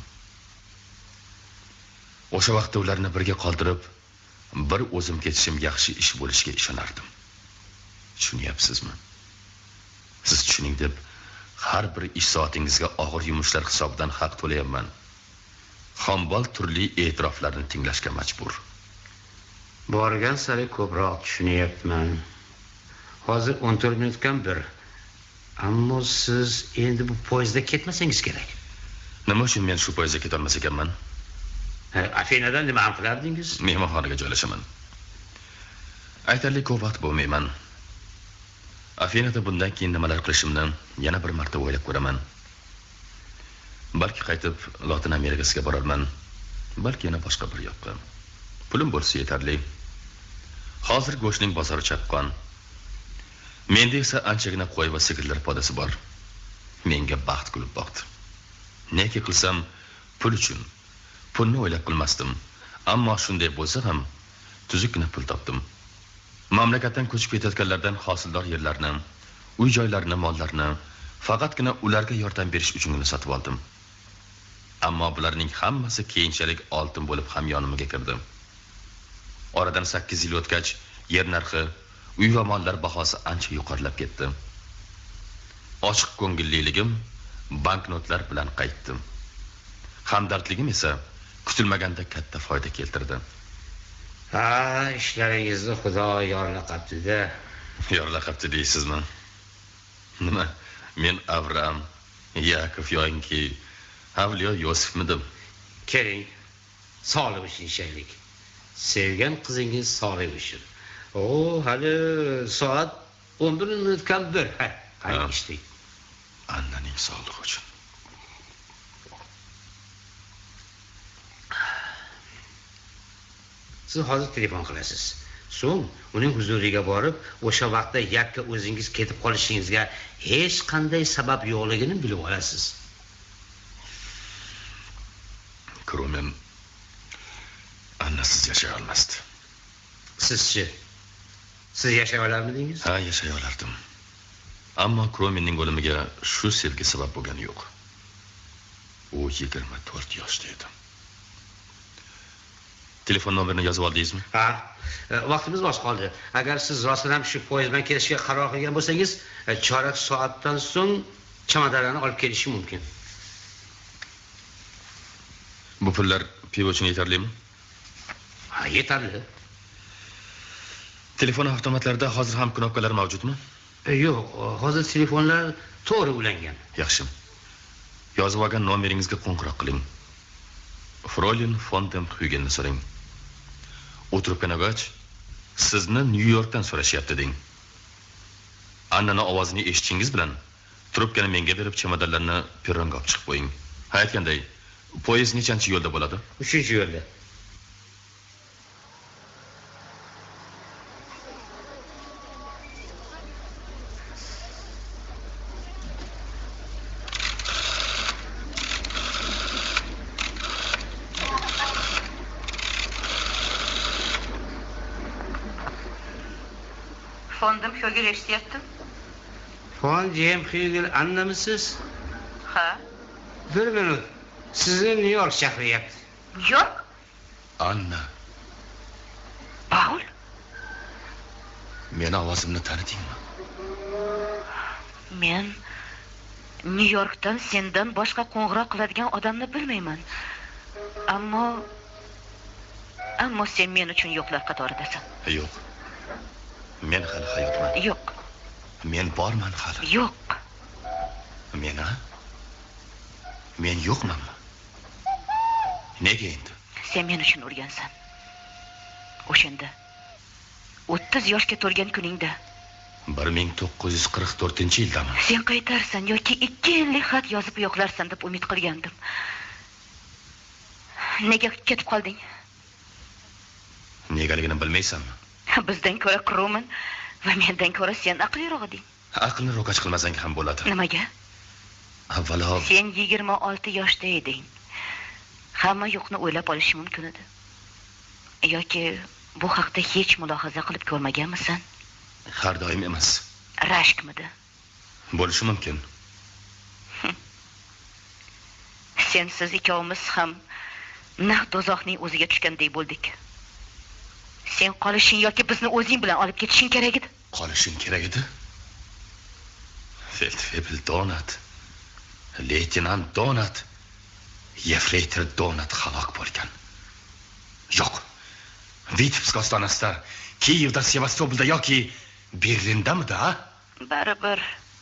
[SPEAKER 4] O'sha vaqtda ularni birga qoldirib, bir o'zim ketishim yaxshi ish bo'lishiga ishonardim. Tushunyapsizmi? Siz tushuning deb har bir ish soatingizga og'ir yumushlar hisobidan haq to'layapman. Xombol turli e'tiroflarni tinglashga majbur.
[SPEAKER 3] Borgan sari ko'proq tushunyapman. Hozir o'n to'rt minutdan bir. Ammo siz endi bu poyezdda ketmasangiz kerak.
[SPEAKER 4] Nima uchun men shu poyezdda keta olmas ekanman?
[SPEAKER 3] Afinadan nima ham qilardingiz?
[SPEAKER 4] Mehmonxonaga joylashaman. Aytarli ko'p vaqt bo'lmayman. Afinada bundan keyin nimalar qilishimni yana bir marta o'ylab ko'raman. Balki qaytib Lotin Amerikasiga borarman, balki yana boshqa bir yoqqa. Pulim bo'lsa yetarli. Hozir go'shtning bozori chaqqon. Menda esa anchagina qo'y va sigirlar podasi bor. Menga baxt kulib boqdi. Neki qilsam pul uchun. Pulni o'ylab qilmasdim. Ammo shunday bo'lsa ham tuzukkina pul topdim. Mamlakatdan ko'chib ketayotganlardan hosildor yerlarni, uy-joylarni, mollarni faqatgina ularga yordam berish uchun sotib oldim. Ammo bularning hammasi keyinchalik oltin bo'lib ham yonimga kirdi. Oradan sakkiz yil o'tgach, yer narxi, uy va mollar bahosi ancha yuqorilab ketdi. Ochiq ko'ngilliligim banknotlar bilan qaytdi. Hamdardligim esa kutilmaganda katta foyda keltirdi.
[SPEAKER 3] Ha, ishlaringizni Xudo yorlaqabdi-da.
[SPEAKER 4] Yorlaqabdi deysizmi? Nima? Men Avram, Yakov yoki Avliyo Yosifmidim?
[SPEAKER 3] Keling, sog'lik uchun ishlaylik. Sevgan qizingiz sog'lik uchun. O, hali soat o'n bir minutdan bir. Ha, qani ishlaylik.
[SPEAKER 4] Annaning sog'ligi uchun.
[SPEAKER 3] Siz hozir telefon qilasiz. So'ng uning huzuriga borib, o'sha vaqtda yakka o'zingiz ketib qolishingizga hech qanday sabab yo'qligini bilib olasiz.
[SPEAKER 4] Kromen Annasiz yashay olmasdi.
[SPEAKER 3] Sizchi? Siz yashay olarmidingiz?
[SPEAKER 4] Ha, yashay olardim. Ammo Kromenning o'limiga shu sevgi sabab bo'lgani yo'q. U yigirma to'rt yoshda edi. Telefon nomerini yozib oldingizmi?
[SPEAKER 3] Ha, vaqtimiz oz qoldi. Agar siz rostdan ham shu poyezd bilan kelishga qaror qilgan bo'lsangiz, chorak soatdan so'ng chamadonlarni olib kelishi mumkin.
[SPEAKER 4] Bu pullar pivo uchun yetarlimi?
[SPEAKER 3] Ha, yetarli.
[SPEAKER 4] Telefon avtomatlarida hozir ham knopkalar mavjudmi?
[SPEAKER 3] Yo'q, hozir telefonlar to'g'ri ulangan.
[SPEAKER 4] Yaxshi. Yozib olgan nomeringizga qo'ng'iroq qiling. Froylin von dem Hügelni so'rang. O'tirib qanagach, sizni Nyu-Yorkdan so'rashyapti deng. Annani ovozini eshitchingiz bilan trubkani menga berib chamadonlarni perronga olib chiqib qo'ying. Ha, aytganday, poyezd nechanchi yo'lda bo'ladi?
[SPEAKER 3] uchinchi yo'lda.
[SPEAKER 2] Fondim Hügel eshityapti?
[SPEAKER 3] Fon Jem Hügel Annamisiz?
[SPEAKER 2] Ha.
[SPEAKER 3] Bir minut. Sizni Nyu-York chaqiryapti.
[SPEAKER 2] Yo'q,
[SPEAKER 4] Anna,
[SPEAKER 2] Paul.
[SPEAKER 4] meni ovozimni tanidingmi?
[SPEAKER 2] Men Nyu-Yorkdan sendan boshqa qo'ng'iroq qiladigan odamni bilmayman. Ammo ammo sen men uchun yo'qlar qatoridasan.
[SPEAKER 4] Yo'q. Men hali hayotman.
[SPEAKER 2] Yo'q,
[SPEAKER 4] Men borman hali.
[SPEAKER 2] yo'q.
[SPEAKER 4] Men a? Men yo'qmanmi? Nega endi?
[SPEAKER 2] Sen men uchun o'rgansan. O'shanda o'ttiz yoshga to'lgan kuningda
[SPEAKER 4] bir ming to'qqiz yuz qirq to'rtinchi yildami?
[SPEAKER 2] sen qaytarsan yoki ikki yillik xat yozib yo'qlarsan deb umid qilgandim. Nega ketib qolding?
[SPEAKER 4] Negaligini bilmaysanmi?
[SPEAKER 2] Bizdan ko'ra Kroman va mendan ko'ra sen aqliroq eding.
[SPEAKER 4] Aqlni ro'kach qilmasang ham bo'ladi.
[SPEAKER 2] Nimaga?
[SPEAKER 4] Avvalo,
[SPEAKER 2] Sen yigirma olti yoshda eding. Hamma yo'qni o'ylab olish mumkin edi. Yoki bu haqda hech mulohaza qilib ko'rmaganmisan?
[SPEAKER 4] har doim emas.
[SPEAKER 2] Rashkmidi?
[SPEAKER 4] Bo'lishi mumkin.
[SPEAKER 2] Sensiz ikkovimiz ham naq do'zaxning o'ziga tushgandek bo'ldik. Sen qolishing yoki bizni o'zing bilan olib ketishing kerak edi.
[SPEAKER 4] Qolishing kerak edi. Feldfebel Donat, leytenant Donat, Yefreytor Donat halok bo'lgan. Yo'q. Vitebsk ostonasida, Kiyevda, Sevastopolda yoki Berlindamidi, ha?
[SPEAKER 2] Baribir.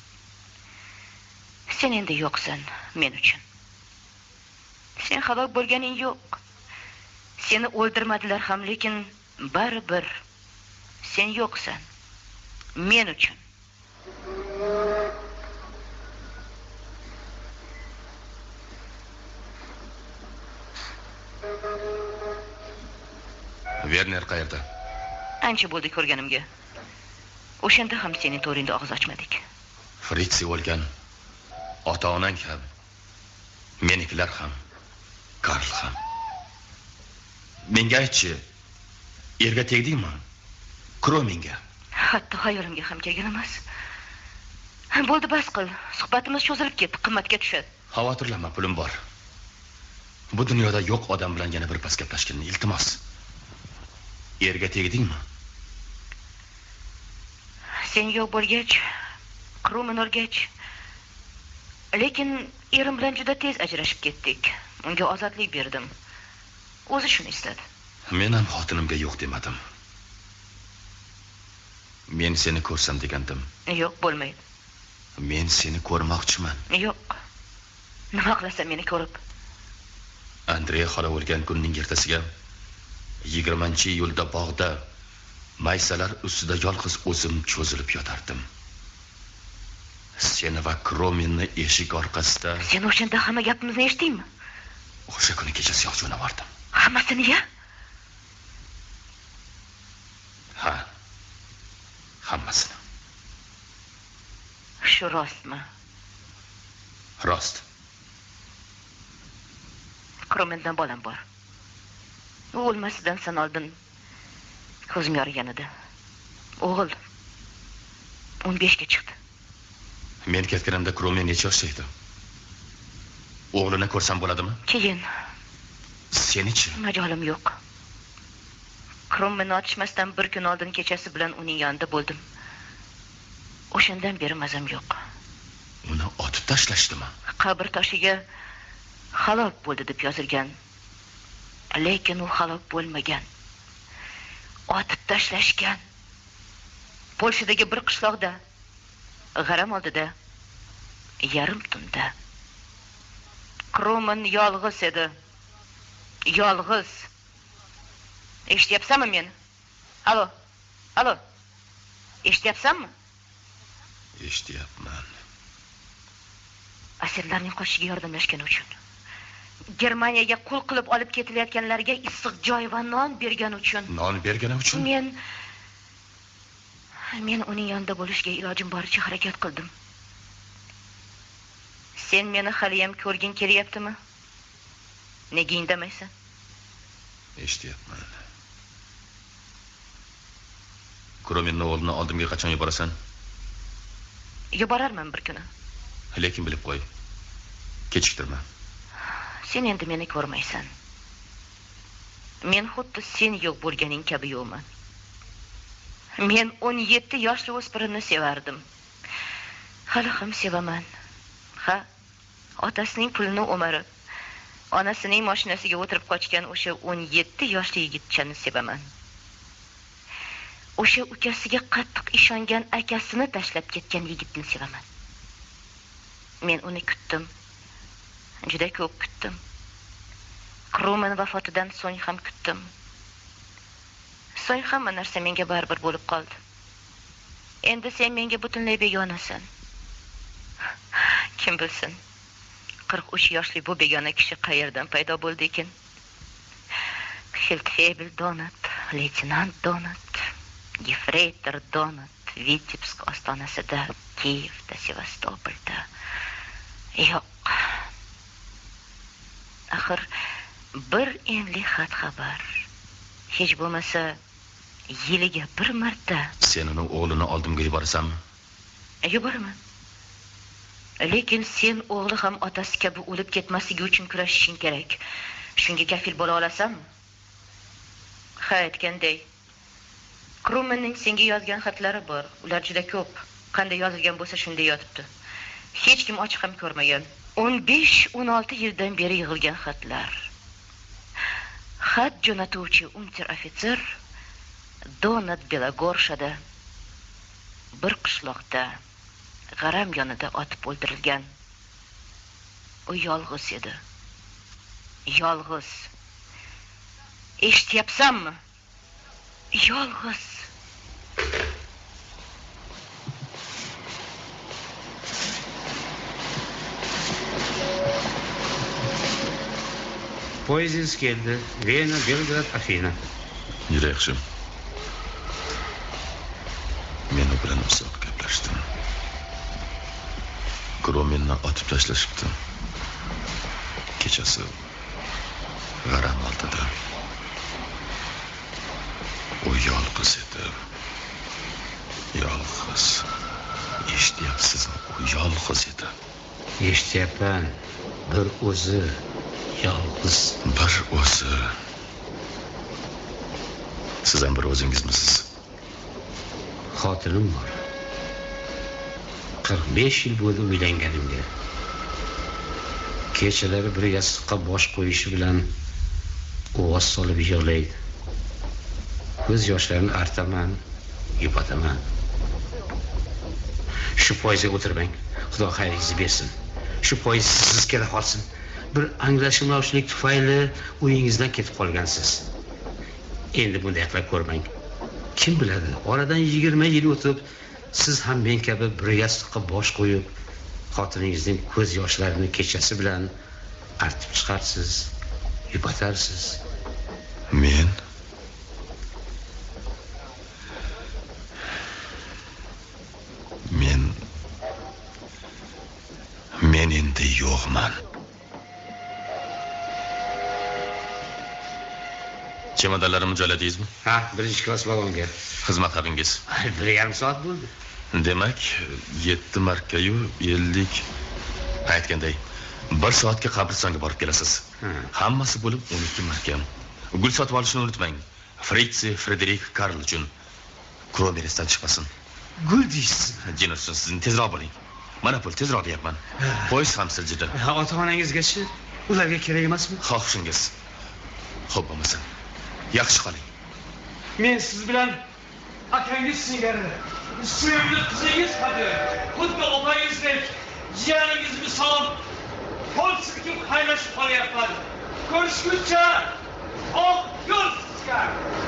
[SPEAKER 2] Sen endi yo'qsan men uchun. Sen halok bo'lganing yo'q. Seni o'ldirmadilar ham, lekin baribir sen yo'qsan men uchun.
[SPEAKER 4] Werner qayerda?
[SPEAKER 2] Ancha bo'ldi ko'rganimga. O'shanda ham sening to'ringda og'iz ochmadik.
[SPEAKER 4] Fritsi o'lgan. Ota-onang ham, menikilar ham, Karl ham. Menga aytchi, erga tegdingmi? Krominga.
[SPEAKER 2] Hatto xayolimga ham kelgan emas. Bo'ldi, bas qil. Suhbatimiz cho'zilib ketdi, qimmatga tushadi.
[SPEAKER 4] Xavotirlanma, pulim bor. Bu dunyoda yo'q odam bilan yana bir pas gaplashganni iltimos. Erga tegdingmi?
[SPEAKER 2] Sen yo'q bo'lgach, Kromin o'lgach, lekin erim bilan juda tez ajrashib ketdik. Unga ozodlik berdim. O'zi shuni istadi.
[SPEAKER 4] Men ham xotinimga yo'q demadim. Men seni ko'rsam degandim.
[SPEAKER 2] Yo'q, bo'lmaydi.
[SPEAKER 4] Men seni ko'rmoqchiman.
[SPEAKER 2] Yo'q. Nima qilasan meni ko'rib?
[SPEAKER 4] Andrey xola o'lgan kunning ertasiga yigirmanchi iyulda bog'da maysalar ustida yolg'iz o'zim cho'zilib yotardim. Seni va Krominni eshik orqasida.
[SPEAKER 2] Sen o'shanda hamma gapimizni eshitdingmi?
[SPEAKER 4] O'sha kuni kechasi yo'q jo'navardim.
[SPEAKER 2] Hammasini-ya?
[SPEAKER 4] Ha. Hammasini.
[SPEAKER 2] Shu rostmi?
[SPEAKER 4] Rost.
[SPEAKER 2] Kromindan bolam bor. U o'lmasidan san oldin ko'zim yorigan edi. O'g'il o'n beshga chiqdi.
[SPEAKER 4] Men ketganimda Kromin necha yoshda edi? O'g'lini ko'rsam bo'ladimi?
[SPEAKER 2] Keyin
[SPEAKER 4] Senichi?
[SPEAKER 2] majolim yo'q. Krominni otishmasdan bir kun oldin kechasi bilan uning yonida bo'ldim. O'shandan beri mazam yo'q.
[SPEAKER 4] Uni otib tashlashdimi?
[SPEAKER 2] Qabr toshiga halok bo'ldi deb yozilgan. Lekin u halok bo'lmagan. Otib tashlashgan. Polshadagi bir qishloqda, g'aram oldida, yarim tunda. Kromin yolg'iz edi. Yolg'iz. Eshityapsanmi meni? Alo. Alo. Eshityapsanmi?
[SPEAKER 4] Eshityapman.
[SPEAKER 2] Asirlarning qochishiga yordamlashgani uchun. Germaniyaga qul qilib olib ketilayotganlarga issiq joy va non bergani uchun.
[SPEAKER 4] Non bergani uchun?
[SPEAKER 2] Men men uning yonida bo'lishga ilojim boricha harakat qildim. Sen meni hali ham ko'rging kelyaptimi? Nega indamaysan?
[SPEAKER 4] Eshityapman. Krominni o'g'lini oldimga qachon yuborasan?
[SPEAKER 2] Yuborarman bir kuni.
[SPEAKER 4] Lekin bilib qo'y. Kechiktirma.
[SPEAKER 2] Sen endi meni ko'rmaysan. Men xuddi sen yo'q bo'lganing kabi yo'qman. Men o'n yetti yoshli o'spirinni sevardim. Hali ham sevaman. Ha, otasining pulini o'marib, onasining mashinasiga o'tirib qochgan o'sha o'n yetti yoshli yigitchani sevaman. O'sha ukasiga qattiq ishongan akasini tashlab ketgan yigitni sevaman. Men uni kutdim. Juda ko'p kutdim. Krumen vafotidan so'ng ham kutdim. So'ng hamma narsa menga baribir bo'lib qoldi. Endi sen menga butunlay begonasan. Kim bilsin, qirq uch yoshli bu begona kishi qayerdan paydo bo'ldi ekan? Feldfebel Donat, leytenant Donat, Gefreytor Donat, Vitebsk ostonasida, Kiyevda, Sevastopolda. Yo'q. Axir bir enli xat xabar. Hech bo'lmasa yiliga bir marta.
[SPEAKER 4] Sen uni o'g'lini oldimga yuborasanmi?
[SPEAKER 2] Yuboraman. Lekin sen o'g'li ham otasi kabi o'lib ketmasligi uchun kurashishing kerak. Shunga kafil bo'la olasanmi? Ha, aytganday, Krumenning senga yozgan xatlari bor. Ular juda ko'p. Qanday yozilgan bo'lsa shunday yotibdi. Hech kim ochiq ham ko'rmagan. o'n besh o'n olti yildan beri yig'ilgan xatlar. Xat jo'natuvchi unter-ofitser Donat Belogorshada bir qishloqda g'aram yonida otib o'ldirilgan. U yolg'iz edi. Yolg'iz. Eshityapsanmi? Yolg'iz.
[SPEAKER 3] Poyezdingiz keldi. Vena, Belgrad, Afina.
[SPEAKER 4] Yura yaxshi. Men u bilan uzoq gaplashdim. Krumenni otib tashlashibdi. Kechasi g'aram oldida. U yolg'iz edi. Yolg'iz. Eshityapsizmi? U yolg'iz edi.
[SPEAKER 3] Eshityapman. Bir o'zi yolg'iz.
[SPEAKER 4] Bir o'zi. Siz ham bir o'zingizmisiz?
[SPEAKER 3] Xotinim bor. qirq besh yil bo'ldi uylanganimga. Kechalari bir yostiqqa bosh qo'yishi bilan ovoz solib yig'laydi. Ko'z yoshlarini artaman, yubotaman. Shu poyezga o'tirmang. Xudo xayringizni bersin. Shu poyez siz kela qolsin. Bir anglashilmovchilik tufayli uyingizdan ketib qolgansiz. Endi bunday qilib ko'rmang. Kim biladi, oradan yigirma yil o'tib, siz ham men kabi bir yostiqqa bosh qo'yib, xotiningizning ko'z yoshlarini kechasi bilan artib chiqarsiz, yubotarsiz.
[SPEAKER 4] Men Men Men endi yo'qman. Chemodanlarimni joyladingizmi?
[SPEAKER 3] Ha, birinchi klass vagonga.
[SPEAKER 4] Xizmat haqingiz.
[SPEAKER 3] bir yarim soat bo'ldi.
[SPEAKER 4] Demak, yetti marka-yu ellik. Aytganday, bir soatga qabristonga borib kelasiz. Hammasi bo'lib o'n ikki marka. Gul sotib olishni unutmang. Fritz Frederik Karl uchun Kromerisdan chiqmasin.
[SPEAKER 3] Gul deysiz.
[SPEAKER 4] Jennerson, sizni tezroq bo'ling. Mana pul, tezroq deyapman. Poyezd ham siljidi.
[SPEAKER 3] Ha, ota-onangizgachi ularga kerak emasmi?
[SPEAKER 4] Xohishingiz. Xo'p bo'lmasa, yaxshi qoling.
[SPEAKER 7] Men siz bilan akangiz singari, suyimli qizingiz kabi, xuddi opangizdek, jiyaningiz misol, qo'l silkib qaynashib qolyapman. Ko'rishguncha oq yo'l sizga.